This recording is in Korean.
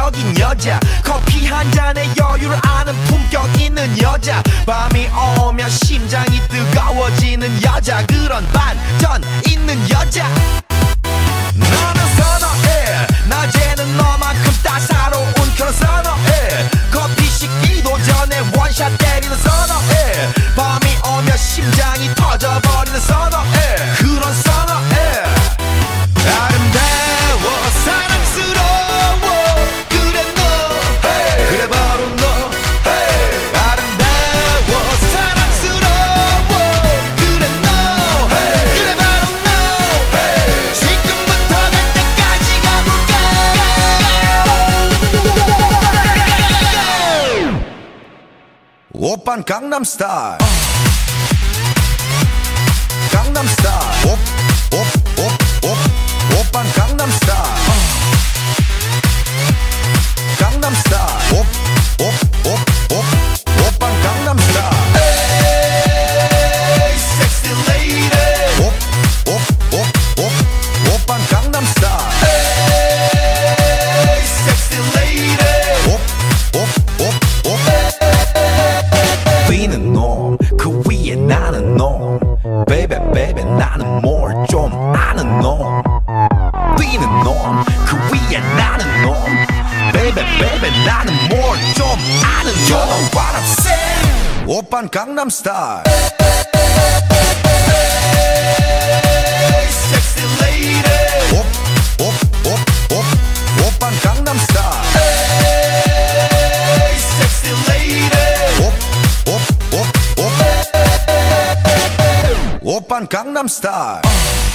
매력적인 여자, 커피 한 잔에 여유를 아는 품격 있는 여자, 밤이 오면 심장이 뜨거워지는 여자, 그런 반전 있는 여자. 너는 선호해, 낮에는 너만큼 따사로운 그런 선호해, 커피 식기도 전에 원샷 때리는 선호해, 밤이 오면 심장이 터져버리는 선호해, 그런 선호해. 아름다워 사랑스러워 그래 너, hey. 그래 바로 너, hey. 아름다워 사랑스러워 그래 너, hey. 그래 바로 너, hey. 지금부터 갈 때까지 가볼까. 오빤 강남스타일, 강남스타일, 오빤 강남스타일, 강남스타일, 오빤 강남스타일. Hey, sexy lady. 오빤 강남스타일. Hey, sexy lady. 뛰는 놈, 그 위에 나는 놈. Baby, baby, 나는 뭘 좀 아는 놈. 뛰는 놈, 그 위에 나는 놈. Baby, baby, 나는 뭘 좀 아는 놈. You know what I'm saying? 오빤 강남스타일. Hey, sexy lady. 오빤 강남스타일. Hey, sexy lady. 오빤 강남스타일.